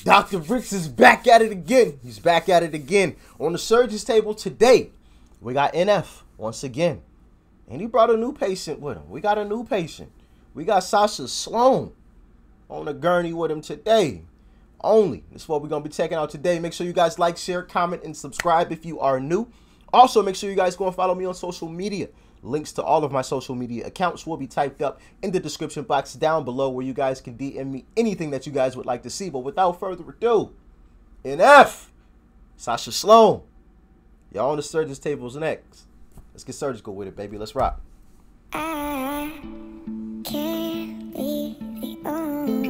Dr. Bricks is back at it again. He's back at it again. On the surgeon's table today, we got NF once again. And he brought a new patient with him. We got a new patient. We got Sasha Sloan on the gurney with him today. Only. That's what we're going to be checking out today. Make sure you guys like, share, comment, and subscribe if you are new. Also, make sure you guys go and follow me on social media. Links to all of my social media accounts will be typed up in the description box down below, where you guys can DM me anything that you guys would like to see. But without further ado, NF, Sasha Sloan, y'all on the surgeon's tables next. Let's get surgical with it, baby. Let's rock. I can't be the only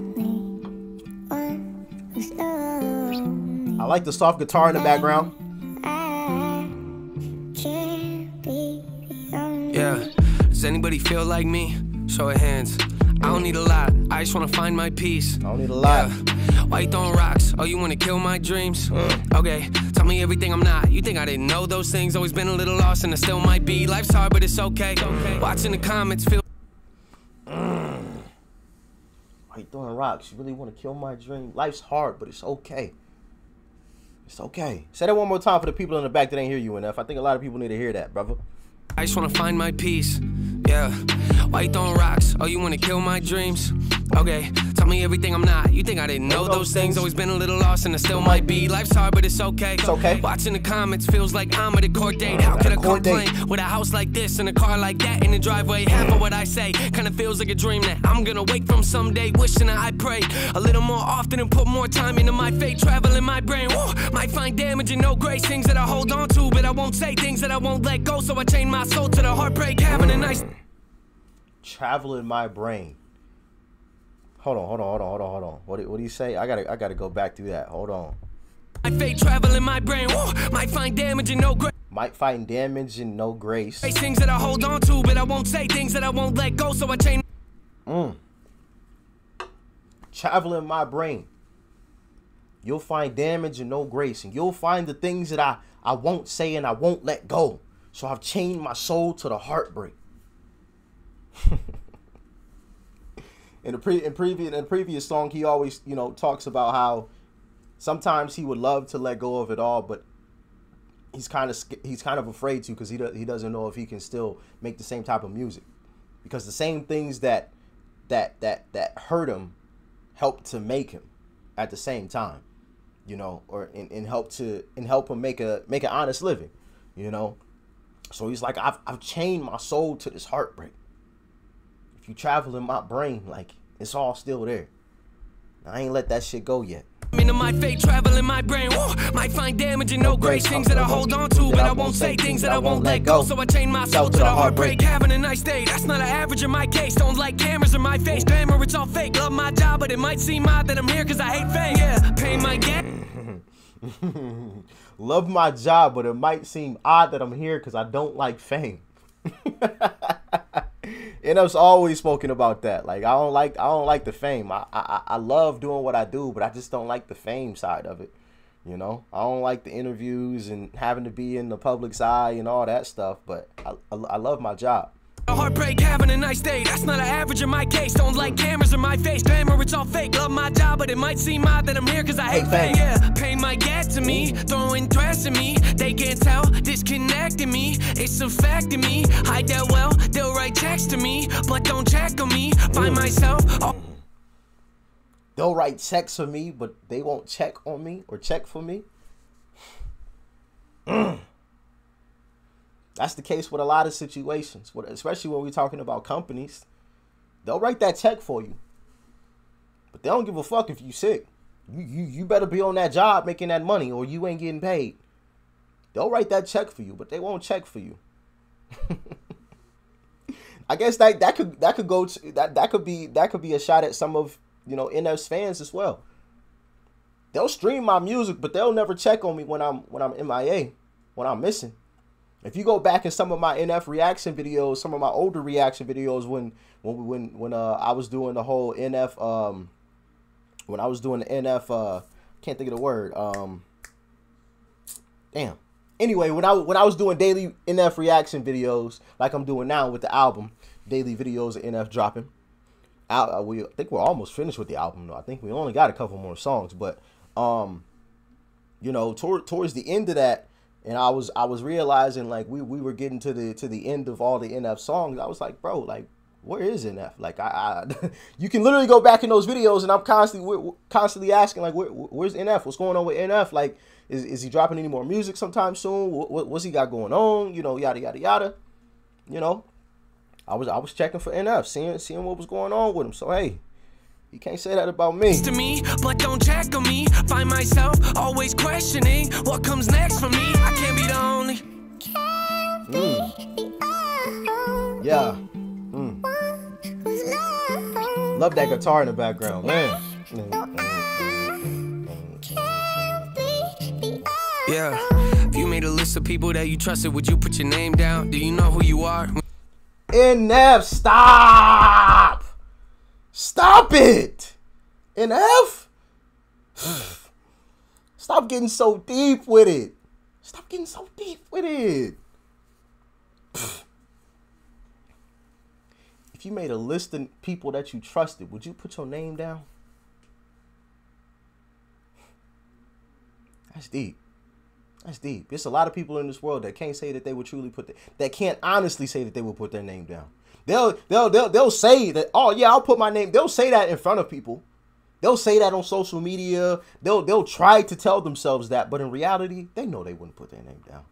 one who's lonely. I like the soft guitar in the background. I can't be the only. Yeah, does anybody feel like me? Show of hands. I don't need a lot, I just wanna find my peace. I don't need a lot. Yeah. Why you throwing rocks? Oh, you wanna kill my dreams? Okay, tell me everything I'm not. You think I didn't know those things? Always been a little lost and I still might be. Life's hard, but it's okay. Watching the comments feel. Why you throwing rocks? You really want to kill my dream? Life's hard, but it's okay. It's okay. Say that one more time for the people in the back that ain't hear you enough. I think a lot of people need to hear that, brother. I just wanna find my peace. Yeah. Why you throwing rocks? Oh, you wanna kill my dreams? Okay, tell me everything I'm not. You think I didn't know those things? Always been a little lost and I still might be. Life's hard, but it's okay. It's okay. Watching the comments feels like I'm at a court date. How could I complain with a house like this and a car like that in the driveway? Half of what I say kinda feels like a dream that I'm gonna wake from someday. Wishing that I prayed a little more often and put more time into my fate. Traveling my brain, whoa, might find damage and no grace. Things that I hold on to, but I won't say. Things that I won't let go, so I chain my soul to the heartbreak. Having a nice traveling my brain. Hold on. What do you say? I gotta go back through that. Hold on. my fate, traveling my brain. Whoa, might find damage and no grace. Might find damage and no grace. Things that I hold on to, but I won't say. Things that I won't let go, so I chain. Traveling my brain. You'll find damage and no grace, and you'll find the things that I won't say and I won't let go. So I've chained my soul to the heartbreak. In the previous song, he always, talks about how sometimes he would love to let go of it all, but he's kind of afraid to, because he doesn't know if he can still make the same type of music, because the same things that hurt him help to make him at the same time, or help him make an honest living, So he's like, I've chained my soul to this heartbreak. If you travel in my brain, like, it's all still there. I ain't let that shit go yet. Into my fate, travel in my brain. Whoa, might find damage and no grace. Things that I hold on to, but I won't say. Things that I won't let go, so I chain my soul to the heartbreak. Having a nice day, that's not an average in my case. Don't like cameras in my face, glamour, it's all fake. Love my job, but it might seem odd that I'm here cause I hate fame. Yeah, pay my gas. Love my job, but it might seem odd that I'm here because I don't like fame. And I've always spoken about that. Like, I don't like the fame. I love doing what I do, but I just don't like the fame side of it. I don't like the interviews and having to be in the public's eye and all that stuff, but I love my job. A heartbreak, having a nice day, that's not an average in my case. Don't like cameras in my face, glamour, it's all fake. Love my job, but it might seem odd that I'm here cause I hate fame. Yeah, pay my gas to me, throwing threats at me. They can't tell, disconnecting me. It's a fact to me, hide that well. They'll write checks to me, but don't check on me. Find myself. They'll write checks for me, but they won't check on me or check for me. That's the case with a lot of situations, especially when we're talking about companies. They'll write that check for you, but they don't give a fuck if you sick. You better be on that job making that money, or you ain't getting paid. They'll write that check for you, but they won't check for you. I guess that could be a shot at some of NF's fans as well. They'll stream my music, but they'll never check on me when I'm MIA, when I'm missing. If you go back in some of my NF reaction videos, some of my older reaction videos, when I was doing the whole NF, when I was doing the NF, can't think of the word. Damn. Anyway, when I was doing daily NF reaction videos, like I'm doing now with the album, daily videos of NF dropping, I think we're almost finished with the album though. I think we only got a couple more songs, but you know, towards the end of that, and I was realizing like we were getting to the end of all the NF songs. I was like, bro, like where is NF? Like I you can literally go back in those videos, and I'm constantly asking like where's NF? What's going on with NF? Like is he dropping any more music sometime soon? What's he got going on? You know, yada yada yada. You know, I was checking for NF, seeing what was going on with him. So hey, you can't say that about me. To me, but don't check on me. Find myself always questioning what comes next for me. I can't be the only. Yeah. Love that guitar in the background, man. Yeah. If you made a list of people that you trusted, would you put your name down? Do you know who you are? NF, stop! Stop it! NF? Stop getting so deep with it. Stop getting so deep with it. If you made a list of people that you trusted, would you put your name down? That's deep. That's deep. There's a lot of people in this world that can't say that they would truly that can't honestly say that they will put their name down. They'll say that, oh yeah, I'll put my name. They'll say that in front of people. They'll say that on social media. They'll try to tell themselves that, but in reality, they know they wouldn't put their name down.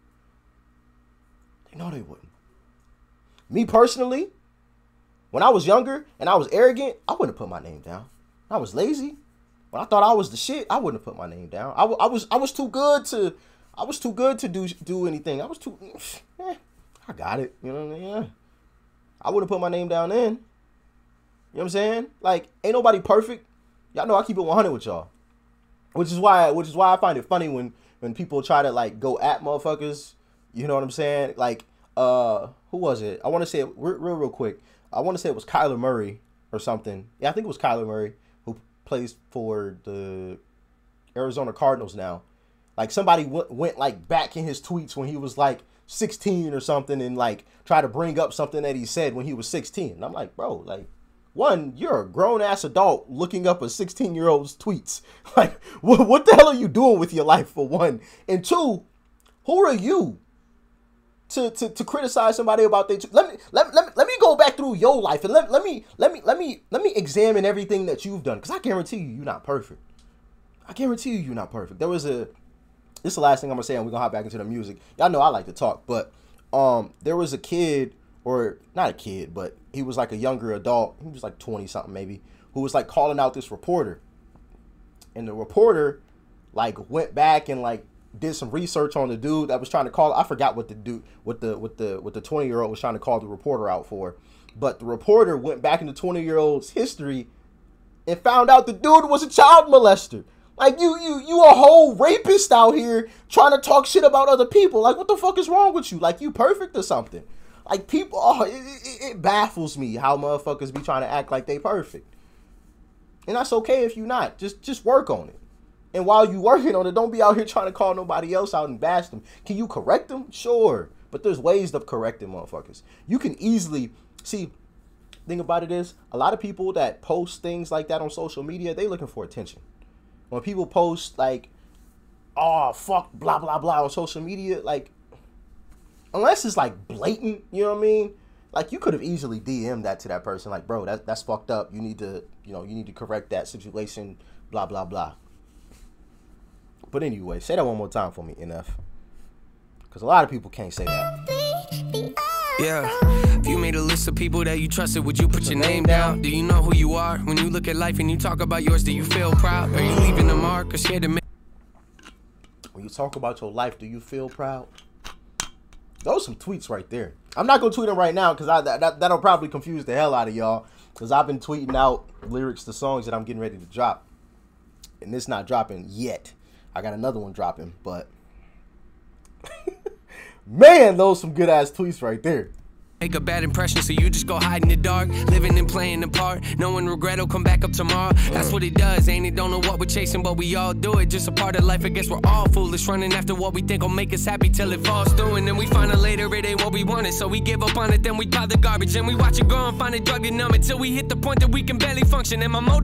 They know they wouldn't. Me personally, when I was younger and I was arrogant, I wouldn't have put my name down. I was lazy. When I thought I was the shit, I wouldn't have put my name down. I was too good to do anything. I was too. I got it. You know what I mean? Yeah. I wouldn't put my name down then. You know what I'm saying? Like, ain't nobody perfect. Y'all know I keep it 100 with y'all. Which is why I find it funny when people try to like go at motherfuckers. You know what I'm saying? Like, who was it? I want to say it real quick. I want to say it was Kyler Murray or something. Yeah, I think it was Kyler Murray who plays for the Arizona Cardinals now. Like somebody went like back in his tweets when he was like 16 or something and like try to bring up something that he said when he was 16. And I'm like, bro, like, one, you're a grown ass adult looking up a 16-year-old's tweets. Like, what the hell are you doing with your life, for one? And two, who are you to criticize somebody about their? Let me go back through your life and let me examine everything that you've done, because I guarantee you're not perfect. I guarantee you're not perfect. This is the last thing I'm gonna say, and we're gonna hop back into the music. Y'all know I like to talk, but there was a kid, or not a kid, but he was like a younger adult. He was like 20 something maybe, who was like calling out this reporter, and the reporter like went back and like did some research on the dude that was trying to call. I forgot what the 20-year-old was trying to call the reporter out for, but the reporter went back into 20-year-old's history and found out the dude was a child molester. Like, you a whole rapist out here trying to talk shit about other people. Like, what the fuck is wrong with you? Like, you perfect or something? Like, people, it baffles me how motherfuckers be trying to act like they perfect. And that's okay if you're not. Just work on it. And while you working on it, don't be out here trying to call nobody else out and bash them. Can you correct them? Sure. But there's ways of correcting motherfuckers. You can easily, see, thing about it is, a lot of people that post things like that on social media, they looking for attention. When people post like, oh, fuck, blah, blah, blah on social media, like, unless it's like blatant, you know what I mean? Like, you could have easily DM'd that to that person. Like, bro, that's fucked up. You need to correct that situation, blah, blah, blah. But anyway, say that one more time for me, NF. Because a lot of people can't say that. Yeah. If you made a list of people that you trusted, would you put your name down? Do you know who you are? When you look at life and you talk about yours, do you feel proud? Are you leaving a mark or scared to make? When you talk about your life, do you feel proud? Those are some tweets right there. I'm not going to tweet them right now because that'll probably confuse the hell out of y'all. Because I've been tweeting out lyrics to songs that I'm getting ready to drop. And it's not dropping yet. I got another one dropping, but... Man, those some good-ass tweets right there. Make a bad impression, so you just go hide in the dark. Living and playing the part, knowing regret will come back up tomorrow. That's what it does, ain't it? Don't know what we're chasing, but we all do it. Just a part of life, I guess we're all foolish. Running after what we think will make us happy till it falls through. And then we find out later it ain't what we wanted, so we give up on it, then we pile the garbage. And we watch it grow and find a drug and numb it till we hit the point that we can barely function. And my motive.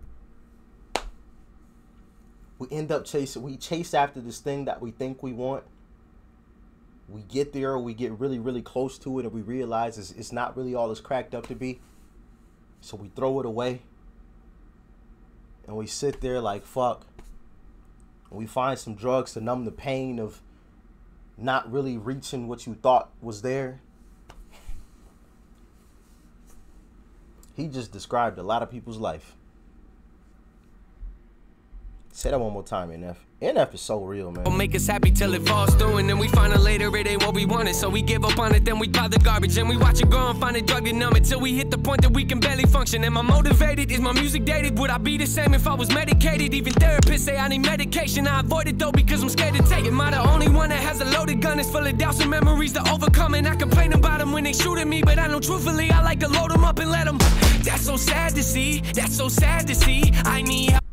We end up chasing, we chase after this thing that we think we want. We get there, or we get really, really close to it, and we realize it's not really all it's cracked up to be. So we throw it away. And we sit there like, fuck. And we find some drugs to numb the pain of not really reaching what you thought was there. He just described a lot of people's life. Say that one more time, NF. NF is so real, man. Will make us happy till it falls through, and then we find out later it ain't what we wanted, so we give up on it, then we pile the garbage. And we watch it grow and find a drug and numb it till we hit the point that we can barely function. Am I motivated? Is my music dated? Would I be the same if I was medicated? Even therapists say I need medication. I avoid it though because I'm scared to take it. Am I the only one that has a loaded gun? It's full of doubts and memories to overcome, and I complain about them when they shoot at me, but I know truthfully I like to load them up and let them. That's so sad to see. That's so sad to see. I need help.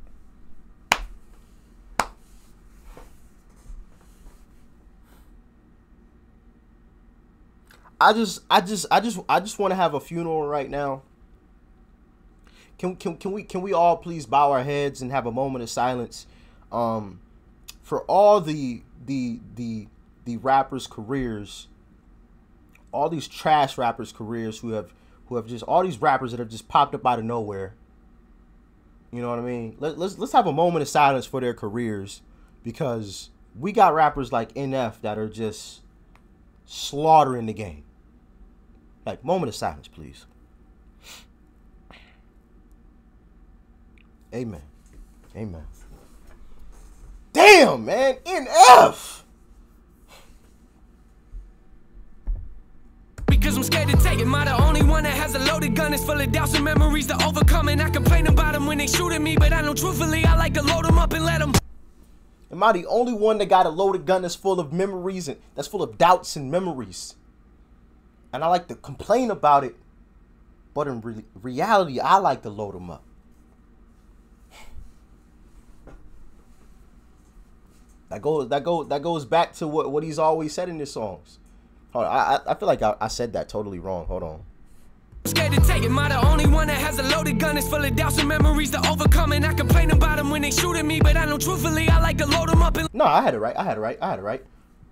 I just want to have a funeral right now. Can we all please bow our heads and have a moment of silence for all the rappers' careers, all these trash rappers' careers who have just, all these rappers that have just popped up out of nowhere. You know what I mean? Let's have a moment of silence for their careers, because we got rappers like NF that are just slaughtering the game. Like, moment of silence, please. Amen. Amen. Damn, man. NF. Because I'm scared to take it. Am I the only one that has a loaded gun? It's full of doubts and memories to overcome, and I complain about them when they shoot at me, but I know truthfully I like to load them up and let them. Am I the only one that got a loaded gun that's full of memories and that's full of doubts and memories? And I like to complain about it, but in reality, I like to load them up. That goes back to what he's always said in his songs. Hold on, I feel like I said that totally wrong. Hold on. Scared to take it. Am I the only one that has a loaded gun? It's full of doubts and memories to overcome, and I complain about them when they shoot at me, but I know truthfully I like to load them up and... No, I had it right.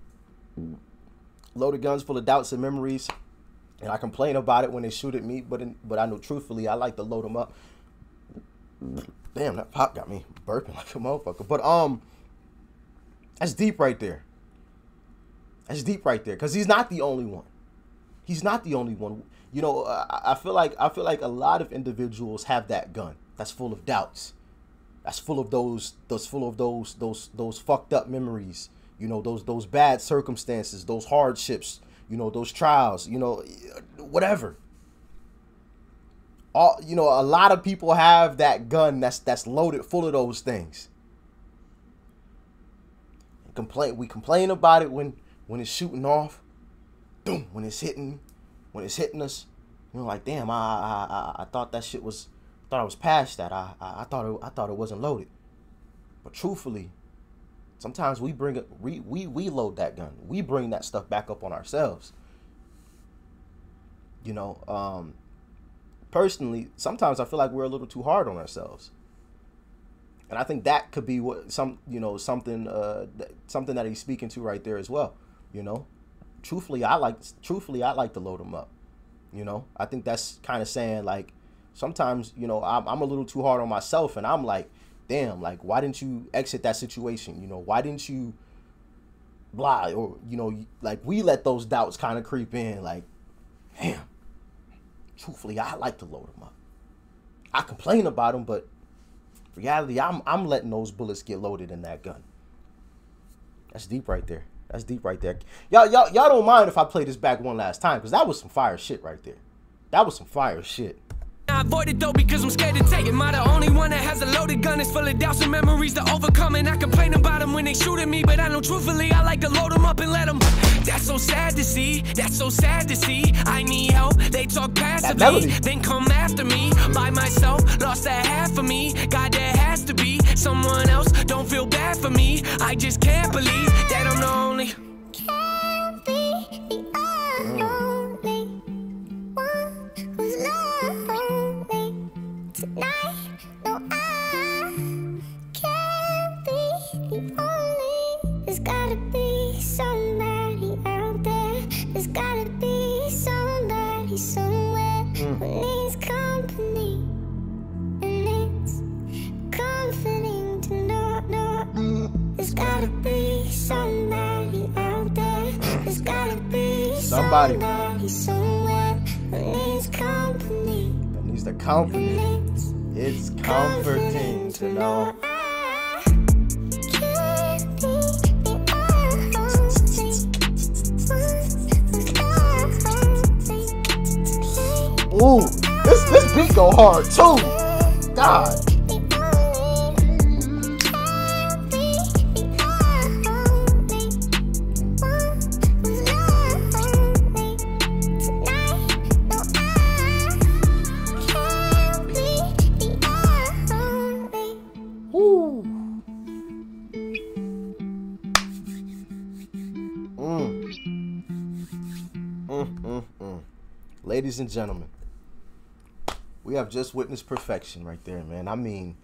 Loaded guns full of doubts and memories, and I complain about it when they shoot at me, but I know truthfully I like to load them up. Damn, that pop got me burping like a motherfucker. But that's deep right there. That's deep right there, because he's not the only one. He's not the only one. You know, I feel like a lot of individuals have that gun that's full of doubts, that's full of those fucked up memories. You know, those bad circumstances, those hardships. You know, those trials. You know, whatever. You know, a lot of people have that gun that's loaded full of those things. We complain about it when it's shooting off. Boom, when it's hitting us, you know, like, damn, I thought that shit was, thought I was past that. I thought it wasn't loaded. But truthfully, sometimes we bring it, we load that gun. We bring that stuff back up on ourselves. You know, personally, sometimes I feel like we're a little too hard on ourselves. And I think that could be what something that he's speaking to right there as well. You know, truthfully, I like to load them up. You know, I think that's kind of saying, like, sometimes, you know, I'm a little too hard on myself, and I'm like, damn, like, why didn't you exit that situation? You know, why didn't you blah? Or, you know, like, we let those doubts kind of creep in, like, damn, truthfully, I like to load them up. I complain about them, but reality, I'm letting those bullets get loaded in that gun. That's deep right there. That's deep right there. Y'all don't mind if I play this back one last time, because that was some fire shit right there. That was some fire shit. I avoid it though because I'm scared to take it. Am I the only one that has a loaded gun? It's full of doubts and memories to overcome. And I complain about them when they shoot at me, but I know truthfully I like to load them up and let them. That's so sad to see, that's so sad to see. I need help, they talk passively, then come after me. By myself, lost that half of me. God, there has to be someone else, don't feel bad for me. I just can't believe that I'm the only. Can't be the only one who's lonely tonight. No, I can't be the only. There's gotta be somebody out there. There's gotta be somebody somewhere who needs company. And it's comforting to know. There's gotta be somebody out there. There's gotta be somebody somewhere who needs company. That needs the company. It's comforting to know. Ooh, this beat go hard too. God. Ladies and gentlemen, we have just witnessed perfection right there, man. I mean,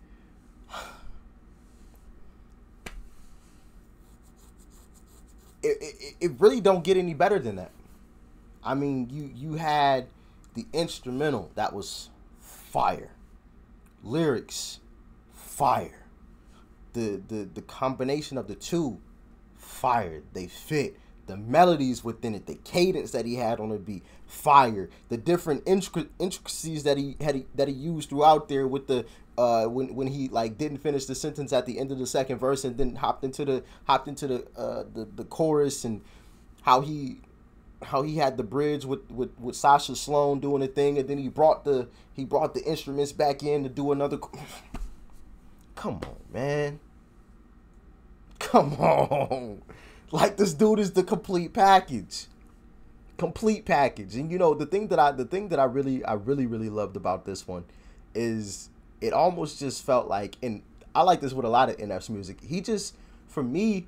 it really don't get any better than that. I mean, you had the instrumental that was fire, lyrics fire, the combination of the two fire. They fit. The melodies within it, the cadence that he had on the beat, fire. The different intricacies that he used throughout there with the when he like didn't finish the sentence at the end of the second verse and then hopped into the chorus, and how he had the bridge with Sasha Sloan doing a thing, and then he brought the instruments back in to do another. Come on, man. Come on. Like, this dude is the complete package. Complete package. And you know, the thing that I really loved about this one is it almost just felt like, and I like this with a lot of NF's music, he just, for me,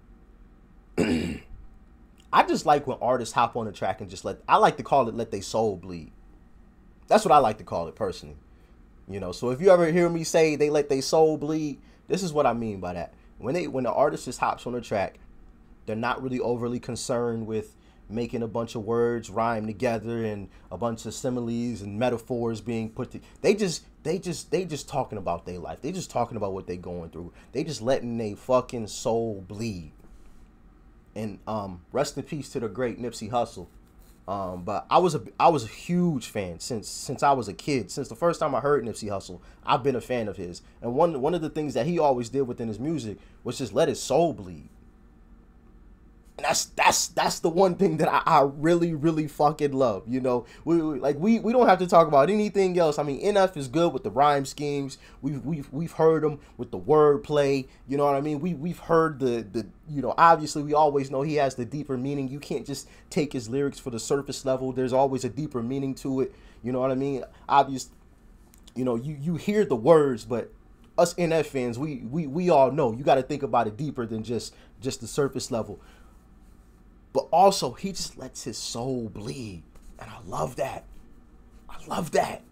I just like when artists hop on a track and just I like to call it let they soul bleed. That's what I like to call it personally. You know, so if you ever hear me say they let they soul bleed, this is what I mean by that. When the artist just hops on a track, they're not really overly concerned with making a bunch of words rhyme together and a bunch of similes and metaphors being put to. They just talking about their life. They just talking about what they going through. They just letting they fucking soul bleed. And rest in peace to the great Nipsey Hussle. But I was a huge fan since I was a kid. Since the first time I heard Nipsey Hussle, I've been a fan of his. And one of the things that he always did within his music was just let his soul bleed. And that's the one thing that I really fucking love. You know, we don't have to talk about anything else. I mean, NF is good with the rhyme schemes. We've heard him with the wordplay. You know what I mean? We've heard the you know, obviously we always know he has the deeper meaning. You can't just take his lyrics for the surface level. There's always a deeper meaning to it. You know what I mean? Obviously, you know, you hear the words, but us NF fans, we all know you got to think about it deeper than just the surface level. But also, he just lets his soul bleed. And I love that. I love that.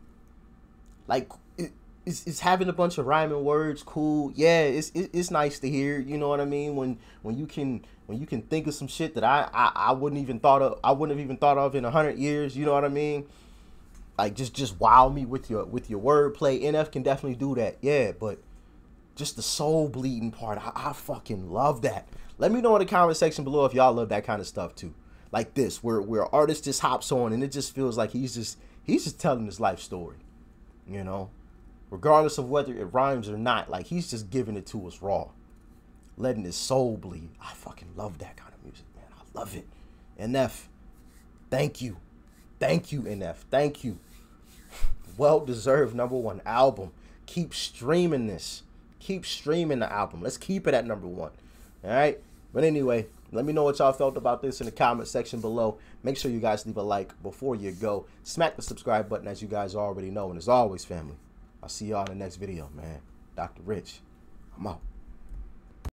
Like, it's having a bunch of rhyming words cool. Yeah, it's nice to hear. You know what I mean? When you can think of some shit that I wouldn't have even thought of in 100 years. You know what I mean? Like, just wow me with your wordplay. NF can definitely do that. Yeah, but just the soul bleeding part, I fucking love that. Let me know in the comment section below if y'all love that kind of stuff too. Like this, where an artist just hops on and it just feels like he's just telling his life story. You know? Regardless of whether it rhymes or not, like he's just giving it to us raw. Letting his soul bleed. I fucking love that kind of music, man. I love it. NF, thank you. Thank you, NF. Thank you. well-deserved #1 album. Keep streaming this. Keep streaming the album. Let's keep it at #1. All right? But anyway, let me know what y'all felt about this in the comment section below. Make sure you guys leave a like before you go. Smack the subscribe button, as you guys already know. And as always, family, I'll see y'all in the next video, man. Dr. Rich, I'm out.